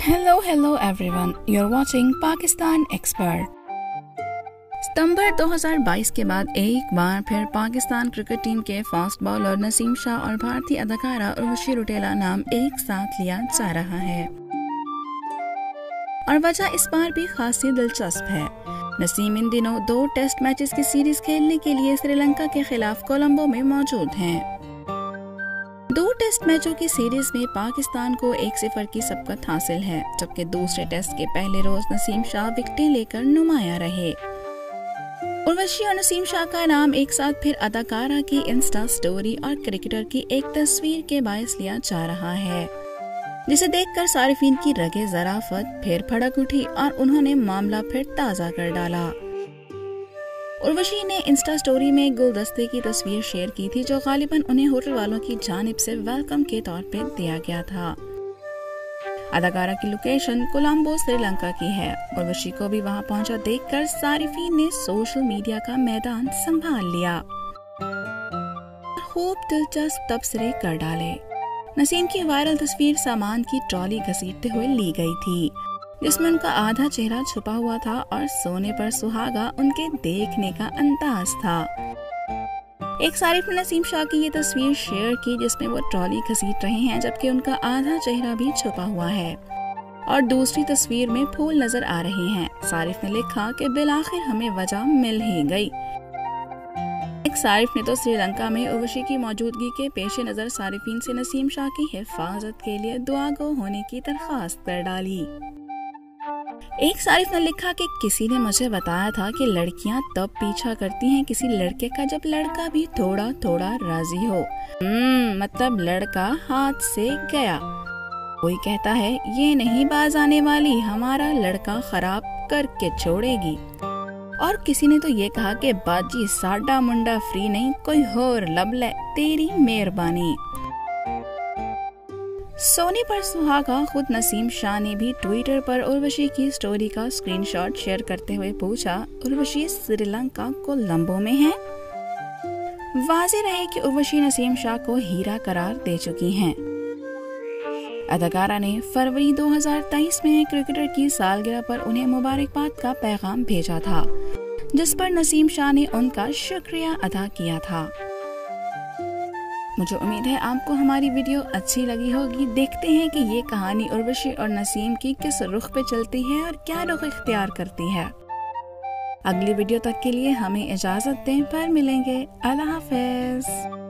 Hello everyone. You're watching Pakistan Expert. सितंबर 2022 के बाद एक बार फिर पाकिस्तान क्रिकेट टीम के फास्ट बॉलर नसीम शाह और भारतीय अदाकारा उर्वशी रौटेला नाम एक साथ लिया जा रहा है और वजह इस बार भी खासी दिलचस्प है। नसीम इन दिनों 2 टेस्ट मैचेस की सीरीज खेलने के लिए श्रीलंका के खिलाफ कोलंबो में मौजूद हैं। 2 टेस्ट मैचों की सीरीज में पाकिस्तान को 1-0 की सबकत हासिल है, जबकि दूसरे टेस्ट के पहले रोज नसीम शाह विकेटें लेकर नुमाया रहे। उर्वशी और नसीम शाह का नाम एक साथ फिर अदाकारा की इंस्टा स्टोरी और क्रिकेटर की एक तस्वीर के बायस लिया जा रहा है, जिसे देखकर सारिफीन की रगे ज़राफ़त फिर भड़क उठी और उन्होंने मामला फिर ताज़ा कर डाला। उर्वशी ने इंस्टा स्टोरी में एक गुलदस्ते की तस्वीर शेयर की थी, जो गालिबन उन्हें होटल वालों की जानिब से वेलकम के तौर पे दिया गया था। अदाकारा की लोकेशन कोलंबो श्रीलंका की है। उर्वशी को भी वहां पहुंचा देखकर सारिफीन ने सोशल मीडिया का मैदान संभाल लिया, खूब दिलचस्प तबसरे कर डाले। नसीम की वायरल तस्वीर सामान की ट्रॉली घसीटते हुए ली गई थी, जिसमें उनका आधा चेहरा छुपा हुआ था और सोने पर सुहागा उनके देखने का अंदाज था। एक सारिफ ने नसीम शाह की ये तस्वीर शेयर की, जिसमें वो ट्रॉली घसीट रहे हैं, जबकि उनका आधा चेहरा भी छुपा हुआ है और दूसरी तस्वीर में फूल नजर आ रहे हैं। सारिफ ने लिखा कि बिलाखिर हमें वजह मिल ही गई। एक सारिफ ने तो श्रीलंका में उर्वशी की मौजूदगी के पेश नजर सारिफीन से नसीम शाह की हिफाजत के लिए दुआगो होने की दरख्वास्त कर डाली। एक सारिफ ने लिखा कि किसी ने मुझे बताया था कि लड़कियां तब पीछा करती हैं किसी लड़के का जब लड़का भी थोड़ा थोड़ा राजी हो। मतलब लड़का हाथ से गया। कोई कहता है ये नहीं बाज आने वाली, हमारा लड़का खराब करके छोड़ेगी। और किसी ने तो ये कहा कि बाजी साडा मुंडा फ्री नहीं, कोई होर लबले तेरी मेहरबानी। सोने पर सुहागा खुद नसीम शाह ने भी ट्विटर पर उर्वशी की स्टोरी का स्क्रीनशॉट शेयर करते हुए पूछा, उर्वशी श्रीलंका कोलंबो में है? वाज़ेह रहे कि उर्वशी नसीम शाह को हीरा करार दे चुकी हैं। अदाकारा ने फरवरी 2023 में क्रिकेटर की सालगिरह पर उन्हें मुबारकबाद का पैगाम भेजा था, जिस पर नसीम शाह ने उनका शुक्रिया अदा किया था। मुझे उम्मीद है आपको हमारी वीडियो अच्छी लगी होगी। देखते हैं कि ये कहानी उर्वशी और नसीम की किस रुख पे चलती है और क्या रुख इख्तियार करती है। अगली वीडियो तक के लिए हमें इजाजत दें, फिर मिलेंगे। अल्लाह हाफ़िज़।